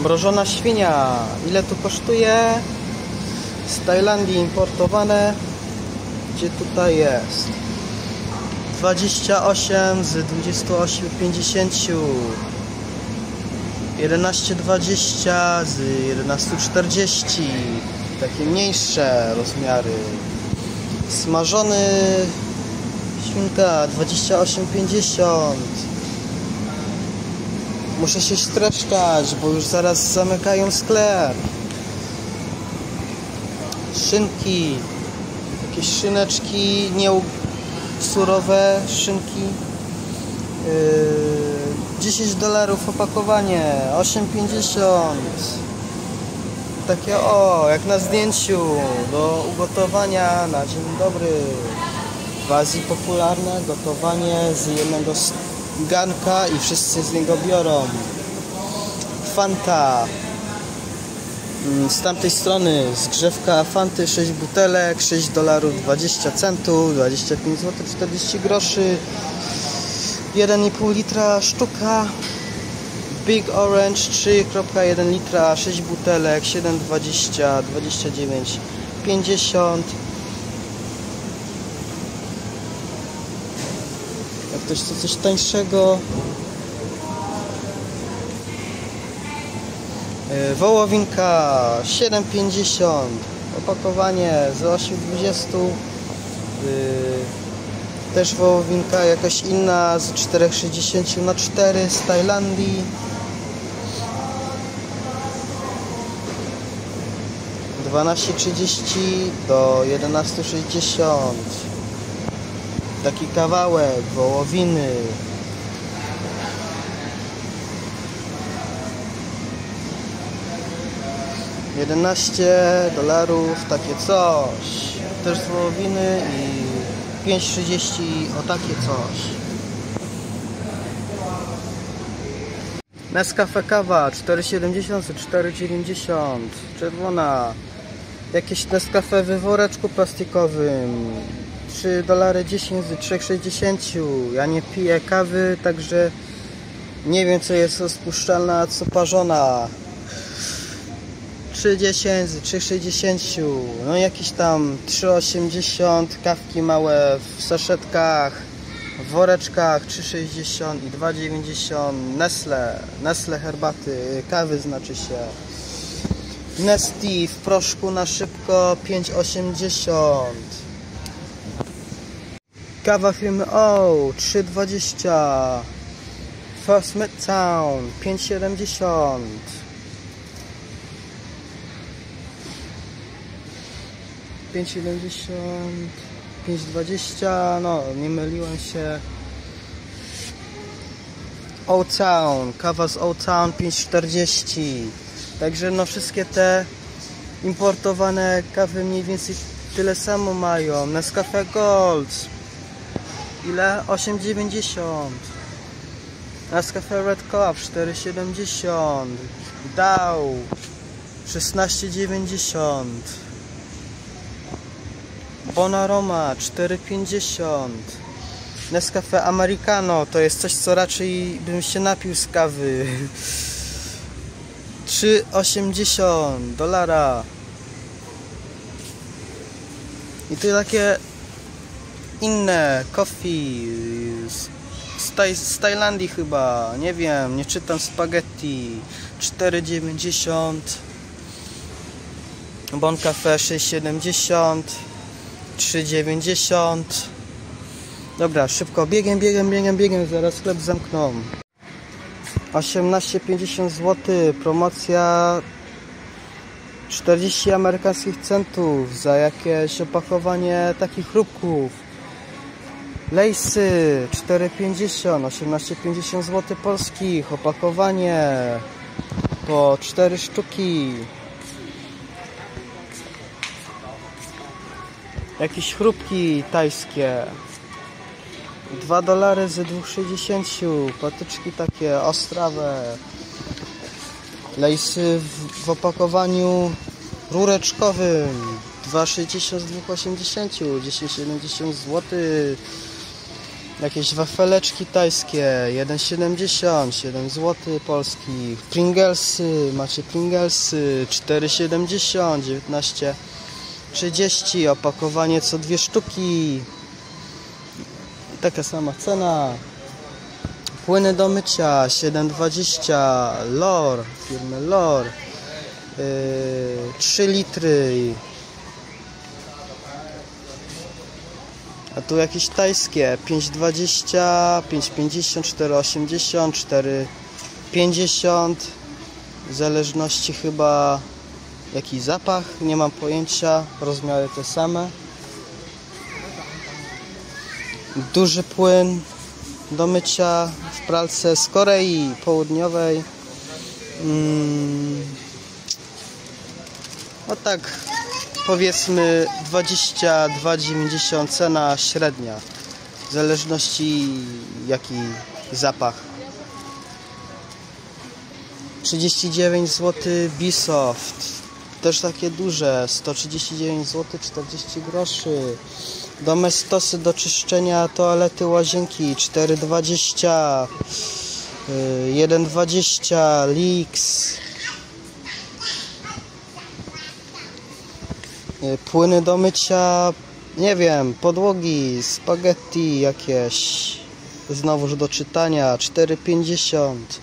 Mrożona świnia. Ile tu kosztuje? Z Tajlandii importowane. Gdzie tutaj jest? dwadzieścia osiem z dwudziestu ośmiu pięćdziesięciu. jedenaście dwadzieścia z jedenastu czterdzieści. Takie mniejsze rozmiary. Smażony świnka dwadzieścia osiem pięćdziesiąt. Muszę się streszczać, bo już zaraz zamykają sklep. Szynki. Jakieś szyneczki, nie surowe szynki. Yy, dziesięć dolarów opakowanie, osiem pięćdziesiąt. Takie o, jak na zdjęciu, do ugotowania na dzień dobry. W Azji popularne gotowanie z jednego garnka i wszyscy z niego biorą. Fanta. Z tamtej strony zgrzewka Fanty, sześć butelek, sześć dolarów dwadzieścia centów, dwadzieścia pięć złotych czterdzieści groszy, jeden i pół litra sztuka. Big Orange trzy przecinek jeden litra, sześć butelek, siedem dwadzieścia, dwadzieścia dziewięć pięćdziesiąt. Jak ktoś chce coś tańszego, wołowinka siedem pięćdziesiąt, opakowanie za osiem dwadzieścia. Też wołowinka jakaś inna z cztery sześćdziesiąt na cztery z Tajlandii. dwanaście trzydzieści do jedenaście sześćdziesiąt. Taki kawałek wołowiny. jedenaście dolarów, takie coś. Też z wołowiny i pięć trzydzieści o takie coś. Nescafe kawa cztery siedemdziesiąt, cztery dziewięćdziesiąt. Czerwona. Jakieś Nescafe w woreczku plastikowym. trzy dolary dziesięć z trzy sześćdziesiąt. Ja nie piję kawy, także nie wiem co jest rozpuszczalna, a co parzona. trzy dziesięć z trzy sześćdziesiąt. No jakieś tam trzy osiemdziesiąt. Kawki małe w saszetkach, w woreczkach trzy sześćdziesiąt i dwa dziewięćdziesiąt. Nestle, Nestle herbaty, kawy znaczy się. Nestea w proszku na szybko pięć osiemdziesiąt. Kawa firmy O trzy dwadzieścia. First Midtown pięć siedemdziesiąt. pięć siedemdziesiąt, pięć dwadzieścia, no nie myliłem się. Old Town, kawa z Old Town pięć czterdzieści. Także no wszystkie te importowane kawy mniej więcej tyle samo mają. Nescafe Gold ile? osiem dziewięćdziesiąt. Nescafe Red Cup cztery siedemdziesiąt. Dow szesnaście dziewięćdziesiąt. Bonaroma cztery pięćdziesiąt. Nescafe Americano to jest coś, co raczej bym się napił z kawy. trzy osiemdziesiąt dolara. I tu takie inne coffee z, z, taj, z Tajlandii chyba, nie wiem, nie czytam spaghetti. cztery dziewięćdziesiąt. Bon Cafe sześć siedemdziesiąt. trzy dziewięćdziesiąt. Dobra, szybko, biegiem, biegiem, biegiem, biegiem, zaraz sklep zamkną. osiemnaście pięćdziesiąt złotych, promocja czterdzieści amerykańskich centów za jakieś opakowanie takich chrupków. Lejsy cztery pięćdziesiąt, osiemnaście pięćdziesiąt złotych polskich, opakowanie po cztery sztuki. Jakieś chrupki tajskie dwa dolary z dwa sześćdziesiąt. Patyczki takie ostrawe. Lejsy w, w opakowaniu rureczkowym dwa sześćdziesiąt z dwa osiemdziesiąt, dziesięć siedemdziesiąt złotych. Jakieś wafeleczki tajskie, jeden siedemdziesiąt, siedem złotych polskich. Pringlesy, macie Pringlesy, cztery siedemdziesiąt, dziewiętnaście trzydzieści. Opakowanie co dwie sztuki. Taka sama cena. Płyny do mycia, siedem dwadzieścia, Lor, firmy Lor, yy, trzy litry. A tu jakieś tajskie, pięć dwadzieścia, pięć pięćdziesiąt, cztery osiemdziesiąt, cztery pięćdziesiąt. W zależności chyba jaki zapach, nie mam pojęcia, rozmiary te same. Duży płyn do mycia w pralce z Korei Południowej. Hmm. No tak, powiedzmy dwadzieścia dwa dziewięćdziesiąt, cena średnia, w zależności jaki zapach. trzydzieści dziewięć złotych Bisoft, też takie duże, sto trzydzieści dziewięć złotych czterdzieści groszy. Domestosy do czyszczenia toalety, łazienki, cztery dwadzieścia, jeden dwadzieścia, Lix. Płyny do mycia, nie wiem, podłogi, spaghetti jakieś, znowuż do czytania, cztery pięćdziesiąt.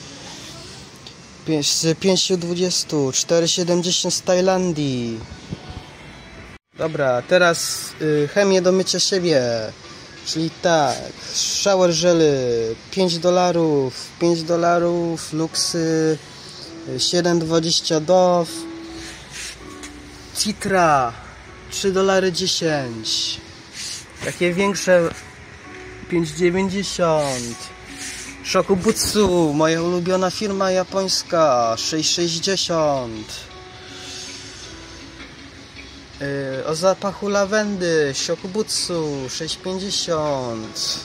Z pięć dwadzieścia, cztery siedemdziesiąt z Tajlandii. Dobra, teraz y, chemię do mycia siebie, czyli tak, shower żely, pięć dolarów, pięć dolarów, Luxy, siedem dwadzieścia Dove, Citra, trzy dolary dziesięć, takie większe, pięć dziewięćdziesiąt, Shokubutsu, moja ulubiona firma japońska, sześć sześćdziesiąt. Yy, o zapachu lawendy, Shokubutsu, sześć pięćdziesiąt.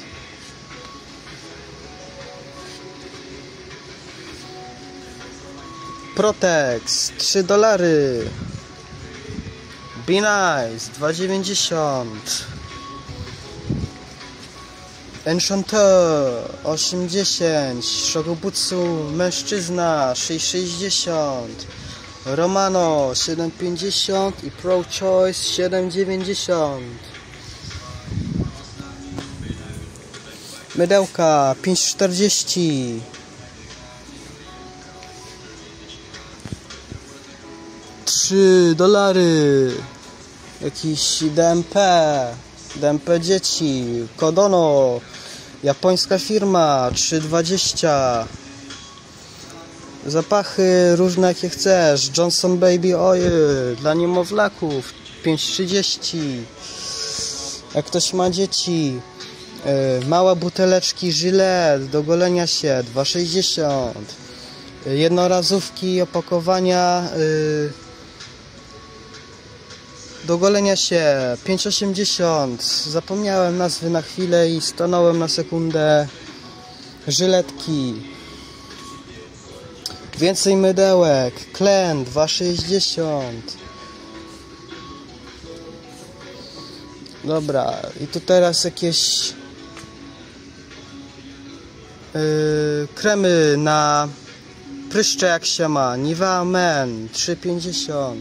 Protex, trzy dolary. Be Nice, dwa dziewięćdziesiąt. Enchanteur, osiem dziesięć. Shokubutsu mężczyzna, sześć sześćdziesiąt. Romano, siedem pięćdziesiąt i Pro Choice, siedem dziewięćdziesiąt. Mydełka, pięć czterdzieści. trzy dolary. Jakiś D M P, D M P dzieci, Kodono, japońska firma, trzy dwadzieścia. Zapachy różne jakie chcesz, Johnson Baby Oil dla niemowlaków, pięć trzydzieści. Jak ktoś ma dzieci, yy, małe buteleczki Gillette do golenia się, dwa sześćdziesiąt. Jednorazówki, opakowania yy, do golenia się, pięć osiemdziesiąt. Zapomniałem nazwy na chwilę i stanąłem na sekundę. Żyletki. Więcej mydełek, Klen, dwa sześćdziesiąt. Dobra, i tu teraz jakieś yy, kremy na pryszcze jak się ma. Nivea Men, trzy pięćdziesiąt.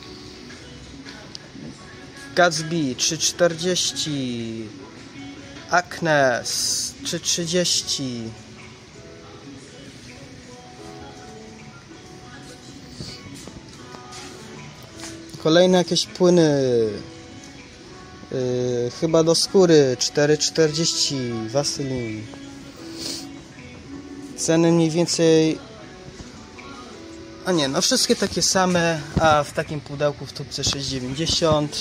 Gatsby, trzy czterdzieści. Acnes, trzy trzydzieści. Kolejne jakieś płyny, yy, chyba do skóry, cztery czterdzieści, Vaseline. Ceny mniej więcej, a nie, no wszystkie takie same, a w takim pudełku w tubce sześć dziewięćdziesiąt.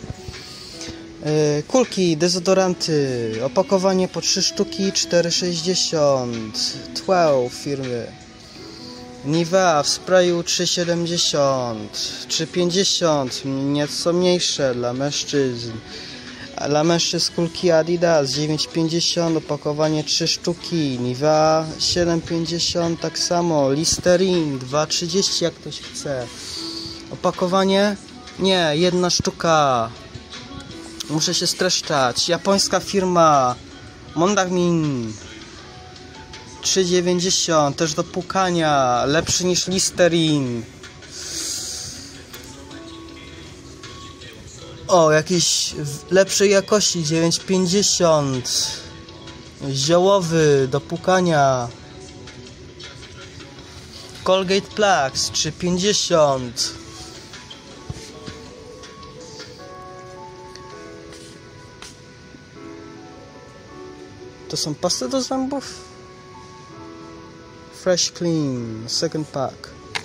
Yy, kulki, dezodoranty, opakowanie po trzy sztuki, cztery sześćdziesiąt, dwanaście firmy. Nivea w sprayu trzy siedemdziesiąt, trzy pięćdziesiąt, nieco mniejsze dla mężczyzn. A dla mężczyzn kulki Adidas dziewięć pięćdziesiąt, opakowanie trzy sztuki. Nivea siedem pięćdziesiąt, tak samo. Listerine dwa trzydzieści, jak ktoś chce. Opakowanie? Nie, jedna sztuka. Muszę się streszczać. Japońska firma Mondamin trzy dziewięćdziesiąt, też do płukania, lepszy niż Listerine. O, jakiś lepszej jakości, dziewięć pięćdziesiąt. Ziołowy, do płukania. Colgate Plax trzy pięćdziesiąt. To są pasty do zębów? Fresh Clean, second pack.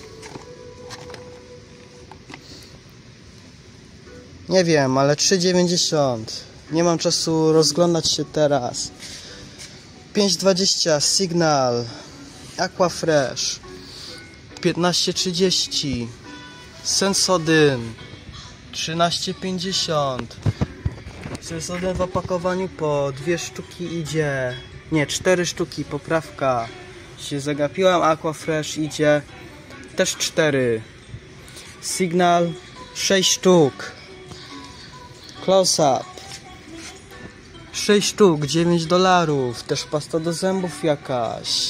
Nie wiem, ale trzy dziewięćdziesiąt. Nie mam czasu rozglądać się teraz. pięć dwadzieścia Signal Aqua Fresh piętnaście trzydzieści Sensodyne trzynaście pięćdziesiąt. Sensodyne w opakowaniu po dwie sztuki idzie. Nie, cztery sztuki, poprawka. Się zagapiłam. Aqua Fresh idzie też cztery. Signal sześć sztuk. Close Up sześć sztuk, dziewięć dolarów. Też pasta do zębów jakaś.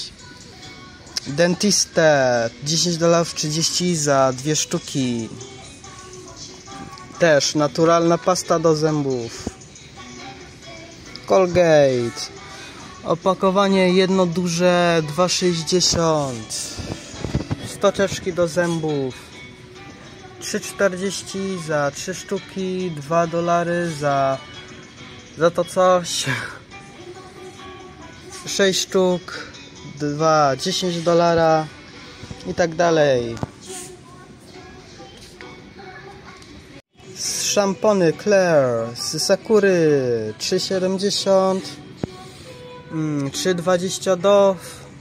Dentiste dziesięć dolarów trzydzieści za dwie sztuki. Też naturalna pasta do zębów. Colgate. Opakowanie jedno duże dwa sześćdziesiąt. Stoczeczki do zębów trzy czterdzieści za trzy sztuki, dwa dolary za za to coś. sześć sztuk, dwa dziesięć dolara i tak dalej. Szampony Claire z Sakury trzy siedemdziesiąt, trzy dwadzieścia Dove,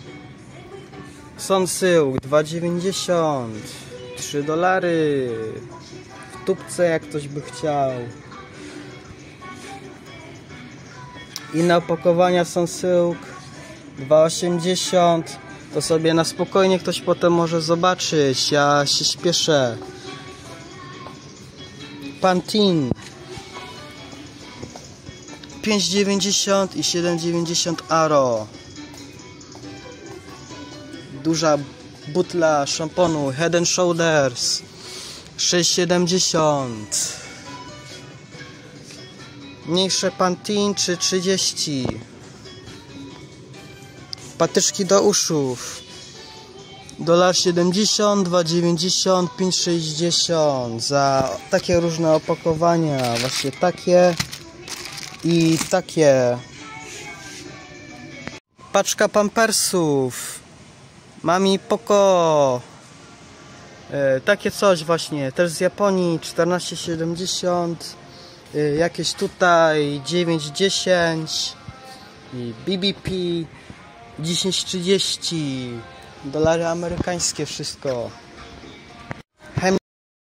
Sunsilk dwa dziewięćdziesiąt, trzy dolary w tubce, jak ktoś by chciał. Inne opakowania Sunsilk dwa osiemdziesiąt. To sobie na spokojnie ktoś potem może zobaczyć. Ja się śpieszę. Pantene pięć dziewięćdziesiąt i siedem dziewięćdziesiąt Aro. Duża butla szamponu Head and Shoulders sześć siedemdziesiąt. Mniejsze Pantene trzy trzydzieści. Patyczki do uszów jeden siedemdziesiąt, dwa dziewięćdziesiąt, pięć sześćdziesiąt za takie różne opakowania, właśnie takie i takie. Paczka pampersów Mami Poco, e, takie coś właśnie, też z Japonii, czternaście siedemdziesiąt, e, jakieś tutaj dziewięć dziesięć i B B P dziesięć trzydzieści, dolary amerykańskie wszystko. Hem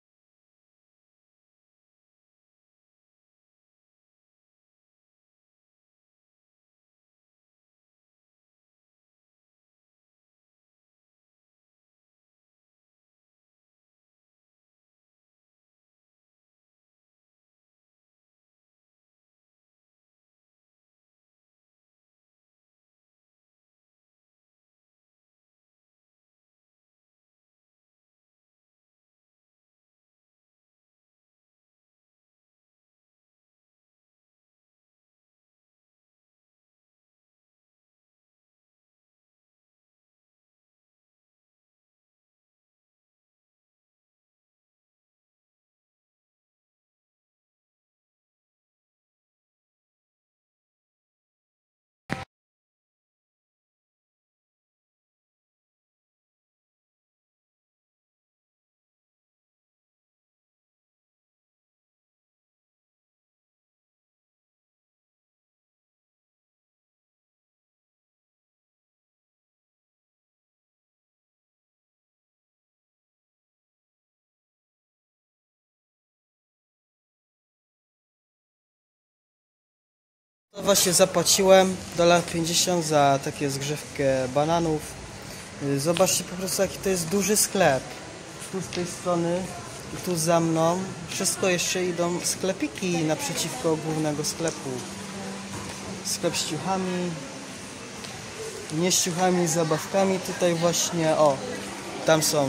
To właśnie zapłaciłem jeden pięćdziesiąt za takie zgrzewkę bananów. Zobaczcie po prostu, jaki to jest duży sklep. Tu z tej strony i tu za mną wszystko jeszcze idą sklepiki naprzeciwko głównego sklepu. Sklep z ciuchami. Nie z ciuchami, z zabawkami. Tutaj właśnie, o, tam są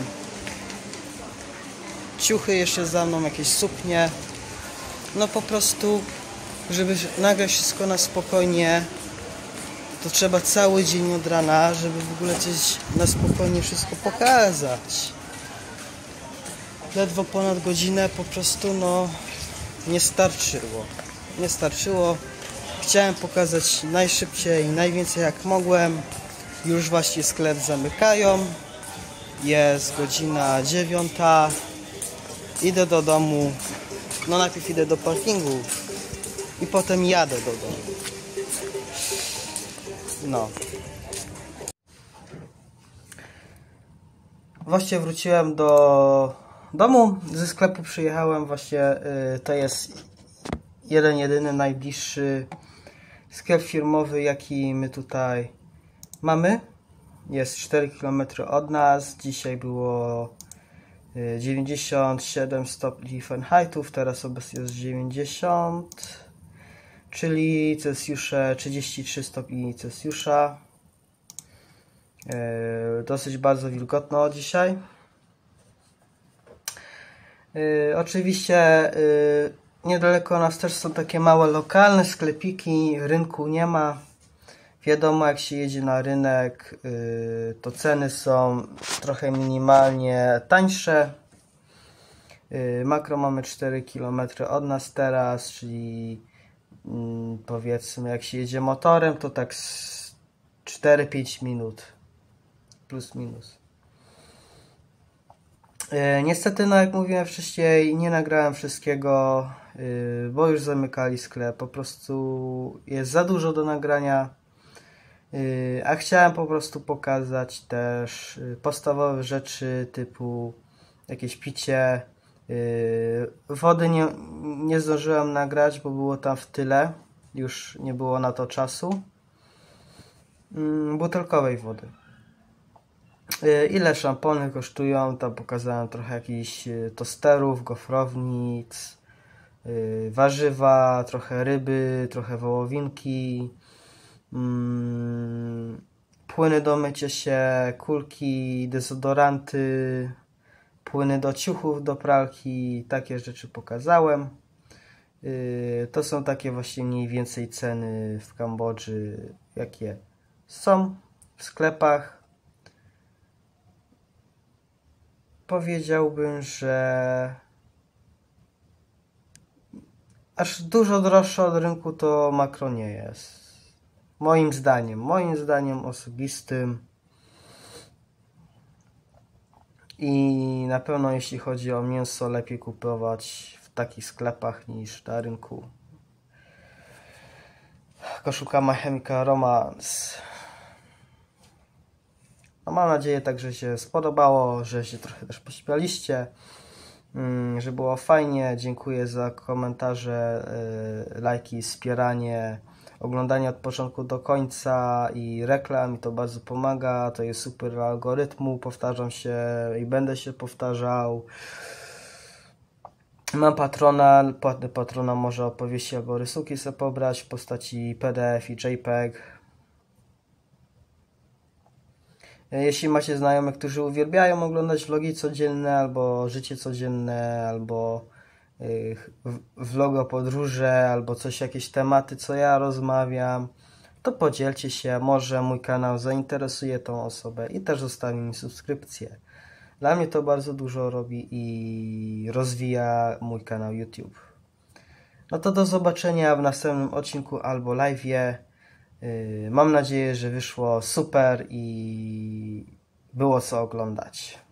ciuchy jeszcze za mną, jakieś suknie. No po prostu, żeby nagrać wszystko na spokojnie, to trzeba cały dzień od rana, żeby w ogóle coś na spokojnie wszystko pokazać. Ledwo ponad godzinę po prostu, no, nie starczyło. Nie starczyło. Chciałem pokazać najszybciej, najwięcej jak mogłem. Już właśnie sklep zamykają. Jest godzina dziewiąta. Idę do domu. No najpierw idę do parkingu i potem jadę do domu. No. Właśnie wróciłem do domu. Ze sklepu przyjechałem właśnie. Yy, to jest jeden, jedyny, najbliższy sklep firmowy, jaki my tutaj mamy. Jest cztery kilometry od nas. Dzisiaj było dziewięćdziesiąt siedem stopni Fahrenheitów, teraz obecnie jest dziewięćdziesiąt, czyli Celsjusza, trzydzieści trzy stopni Celsjusza. Yy, dosyć bardzo wilgotno dzisiaj. Yy, oczywiście yy, niedaleko nas też są takie małe lokalne sklepiki, rynku nie ma. Wiadomo, jak się jedzie na rynek, yy, to ceny są trochę minimalnie tańsze. Yy, Makro mamy cztery kilometry od nas teraz, czyli yy, powiedzmy, jak się jedzie motorem, to tak cztery pięć minut. Plus minus. Yy, niestety, no jak mówiłem wcześniej, nie nagrałem wszystkiego, yy, bo już zamykali sklep. Po prostu jest za dużo do nagrania. A chciałem po prostu pokazać też podstawowe rzeczy typu jakieś picie. Wody nie, nie zdążyłem nagrać, bo było tam w tyle. Już nie było na to czasu. Butelkowej wody. Ile szampony kosztują? Tam pokazałem trochę jakichś tosterów, gofrownic, warzywa, trochę ryby, trochę wołowinki. Hmm, płyny do mycia się, kulki, dezodoranty, płyny do ciuchów, do pralki, takie rzeczy pokazałem. Yy, to są takie właśnie mniej więcej ceny w Kambodży, jakie są w sklepach. Powiedziałbym, że aż dużo droższe od rynku to makro nie jest. Moim zdaniem, moim zdaniem osobistym. I na pewno jeśli chodzi o mięso, lepiej kupować w takich sklepach niż na rynku. Koszulka My Chemical Romance. No mam nadzieję tak, że się spodobało, że się trochę też pośmialiście, że było fajnie. Dziękuję za komentarze, lajki, wspieranie, oglądanie od początku do końca i reklam, mi to bardzo pomaga. To jest super algorytmu, powtarzam się i będę się powtarzał. Mam patrona, płatny patrona może opowieści albo rysunki sobie pobrać w postaci P D F i JPEG. Jeśli macie znajomych, którzy uwielbiają oglądać vlogi codzienne, albo życie codzienne, albo vlog o podróże, albo coś, jakieś tematy, co ja rozmawiam, to podzielcie się, może mój kanał zainteresuje tą osobę i też zostawi mi subskrypcję. Dla mnie to bardzo dużo robi i rozwija mój kanał YouTube. No to do zobaczenia w następnym odcinku albo live'ie. Mam nadzieję, że wyszło super i było co oglądać.